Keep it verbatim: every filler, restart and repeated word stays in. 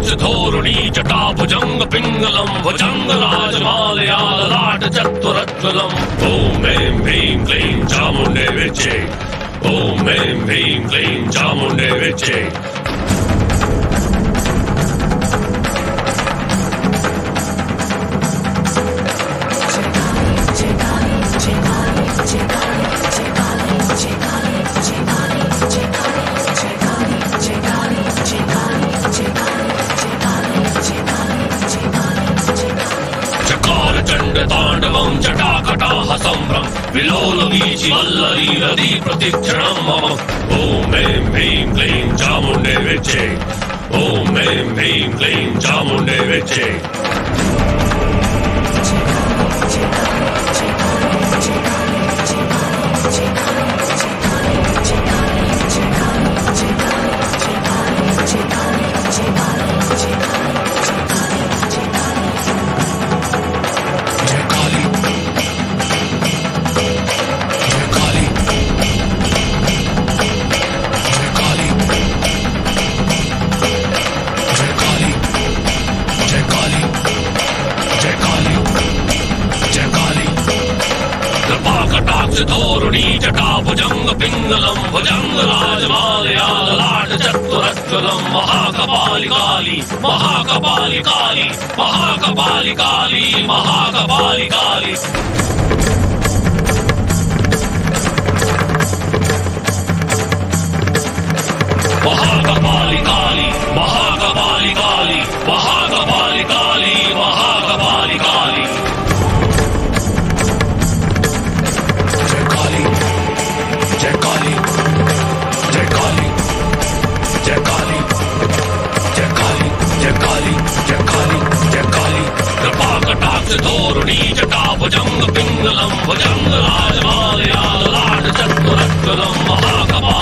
कटाक्ष धोरुणी जटा भुजंग पिंगलम भुजंग राजमालया ललाट चतुरज्वलम। ओम ऐं ह्रीं क्लीं चामुंडे विचे। ओम ऐं ह्रीं क्लीं चामुंडे विचे। तांडवं जटाकटाह संभ्रम विलोल वीचि वल्लरी रति प्रतिक्षणं मम। ओम ऐं ह्रीं क्लीं चामुंडे विचे। ओम ऐं ह्रीं क्लीं चामुंडे विचे। धोरुणी जटा भुजंग पिंगलम भुजंग राजमालया ललाट चतुरज्वलम। महाकपाली काली महाकपाली काली महाकपाली काली महाकपाली काली। महाकपाली काली महाकपाली काली महाकपाली काली महाकपाली काली। धोरुणी जटा भुजंग पिंगलम भुजंग राजमालया ललाट चतुरज्वलम। महाकपाली